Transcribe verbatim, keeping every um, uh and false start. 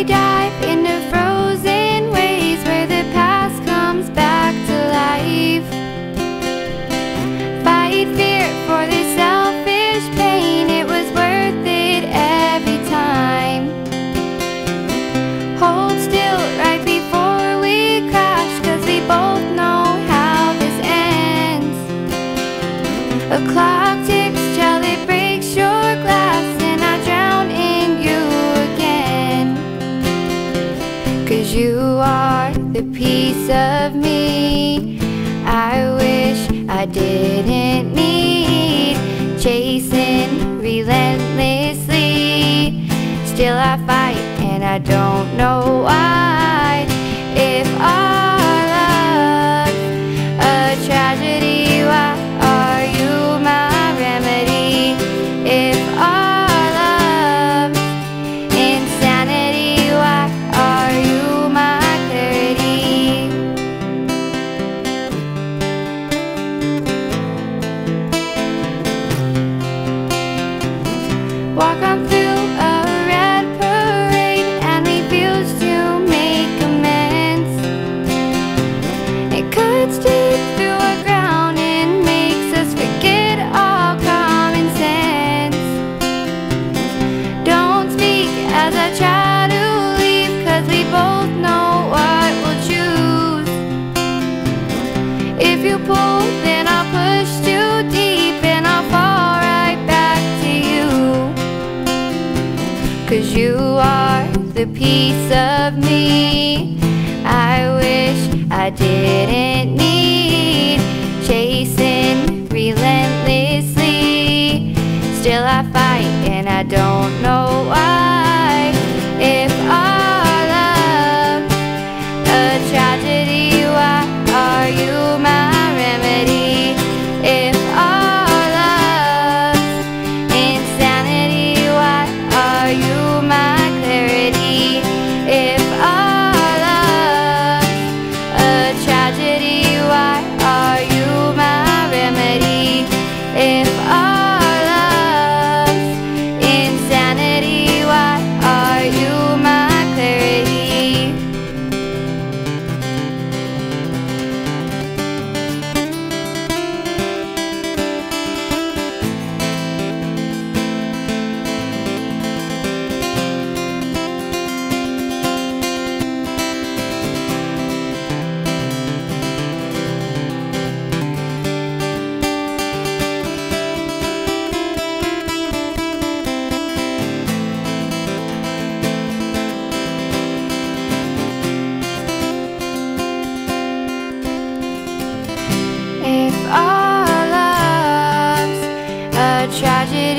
we dive into frozen ways where the past comes back to life. Fight fear for this selfish pain, it was worth it every time. Hold still right before we crash, 'cause we both know how this ends. A clock ticks till it breaks your glass, and I drown in you again. 'Cause you are the piece of me I wish I didn't need. Chasing relentlessly, still I fight and I don't know why. If our love's a tragedy, why are you my remedy? If our love's insanity, why are you my clarity? Walk on through a red parade and refuse to make amends. It cuts deep through our ground and makes us forget all common sense. Don't speak as I try to leave, 'cause we both know what we'll choose. If you pull, then I'll push too deep and I'll fall right back to you. 'Cause you are the piece of me I wish I didn't need. Chasing relentlessly, still I fight and I don't know why. If our love's a tragedy, why are you my remedy? If our love's insanity, why are you my clarity? If our love's a tragedy, why are you my remedy? If our love's insanity, why are you my clarity? If our love's a tragedy,